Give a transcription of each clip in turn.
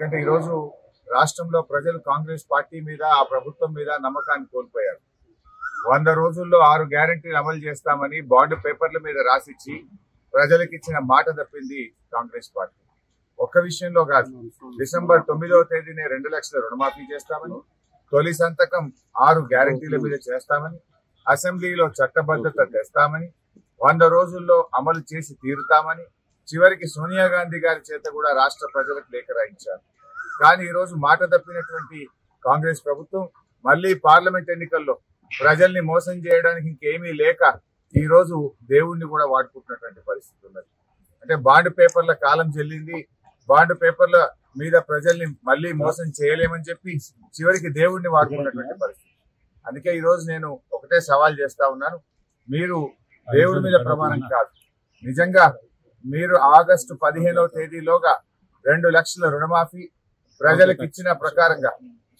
ఎందుకంటే ఈరోజు రాష్ట్రంలో ప్రజలు కాంగ్రెస్ పార్టీ మీద ఆ ప్రభుత్వం మీద నమ్మకాన్ని కోల్పోయారు. 100 రోజుల్లో 6 గ్యారెంటీలు అమలు చేస్తామని బాండ్ పేపర్ల మీద రాసిచ్చి ప్రజలకు ఇచ్చిన మాట తప్పింది కాంగ్రెస్ పార్టీ. ఒక్క విషయంలో కాదు, డిసెంబర్ 9వ తేదీనే 2 లక్షల రుణమాఫీ చేస్తామని, తొలి సంతకం 6 గ్యారెంటీల మీద చేస్తామని, అసెంబ్లీలో చట్టబద్ధత తెస్తామని, 100 రోజుల్లో అమలు చేసి తీరుతామని, చివరికి సోనియా గాంధీ గారి చేత కూడా రాష్ట్ర ప్రజలకు లేఖ రాయించారు. కానీ ఈరోజు మాట తప్పినటువంటి కాంగ్రెస్ ప్రభుత్వం మళ్ళీ పార్లమెంట్ ఎన్నికల్లో ప్రజల్ని మోసం చేయడానికి ఇంకేమీ లేక ఈ రోజు దేవుణ్ణి కూడా వాడుకుంటున్నటువంటి పరిస్థితి ఉన్నది. అంటే బాండ్ పేపర్ల కాలం చెల్లింది, బాండ్ పేపర్ల మీద ప్రజల్ని మళ్ళీ మోసం చేయలేమని చెప్పి చివరికి దేవుణ్ణి వాడుకున్నటువంటి పరిస్థితి. అందుకే ఈ రోజు నేను ఒకటే సవాల్ చేస్తా ఉన్నాను, మీరు దేవుడి మీద ప్రమాణం కాదు, నిజంగా మీరు ఆగస్టు 15వ తేదీలోగా 2 లక్షల రుణమాఫీ, ప్రజలకు ఇచ్చిన ప్రకారంగా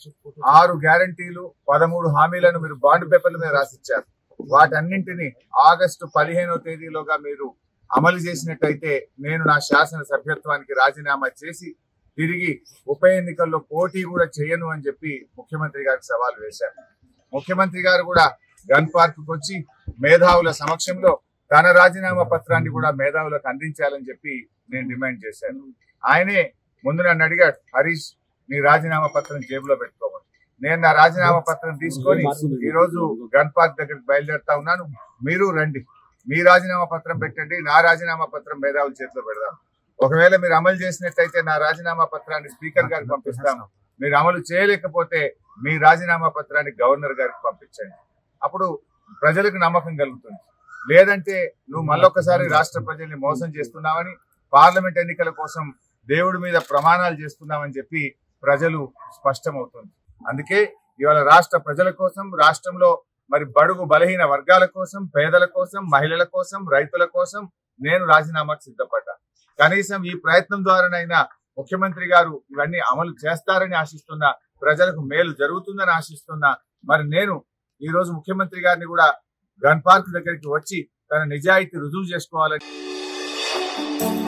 6 గ్యారంటీలు, 13 హామీలను మీరు బాండ్ పేపర్ల మీద రాసిచ్చారు. వాటన్నింటినీ ఆగస్టు 15వ తేదీలోగా మీరు అమలు చేసినట్టయితే నేను నా శాసన సభ్యత్వానికి రాజీనామా చేసి తిరిగి ఉప ఎన్నికల్లో పోటీ కూడా చేయను అని చెప్పి ముఖ్యమంత్రి గారికి సవాల్ వేశారు. ముఖ్యమంత్రి గారు కూడా గన్ పార్క్ వచ్చి మేధావుల సమక్షంలో తన రాజీనామా పత్రాన్ని కూడా మేధావులకు అందించాలని చెప్పి నేను డిమాండ్ చేశాను. ఆయనే ముందు నన్ను అడిగాడు, హరీష్ నీ రాజీనామా పత్రం జేబులో పెట్టుకోమని. నేను నా రాజీనామా పత్రం తీసుకొని ఈ రోజు గన్ పార్క్ దగ్గరికి బయలుదేరుతా ఉన్నాను. మీరు రండి, మీ రాజీనామా పత్రం పెట్టండి, నా రాజీనామా పత్రం మేధావుల చేతిలో పెడదాం. ఒకవేళ మీరు అమలు చేసినట్టయితే నా రాజీనామా పత్రాన్ని స్పీకర్ గారికి పంపిస్తాను, మీరు అమలు చేయలేకపోతే మీ రాజీనామా పత్రాన్ని గవర్నర్ గారికి పంపించండి. అప్పుడు ప్రజలకు నమ్మకం కలుగుతుంది. లేదంటే నువ్వు మళ్ళొక్కసారి రాష్ట్ర ప్రజల్ని మోసం చేస్తున్నావని, పార్లమెంట్ ఎన్నికల కోసం దేవుడి మీద ప్రమాణాలు చేస్తున్నామని చెప్పి ప్రజలు స్పష్టమవుతుంది. అందుకే ఇవాళ రాష్ట్ర ప్రజల కోసం, రాష్ట్రంలో మరి బడుగు బలహీన వర్గాల కోసం, పేదల కోసం, మహిళల కోసం, రైతుల కోసం నేను రాజీనామాకు సిద్ధపడ్డా. కనీసం ఈ ప్రయత్నం ద్వారానైనా ముఖ్యమంత్రి గారు ఇవన్నీ అమలు చేస్తారని ఆశిస్తున్నా, ప్రజలకు మేలు జరుగుతుందని ఆశిస్తున్నా. మరి నేను ఈ రోజు ముఖ్యమంత్రి గారిని కూడా గన్ పార్క్ దగ్గరికి వచ్చి తన నిజాయితీ రుజువు చేసుకోవాలని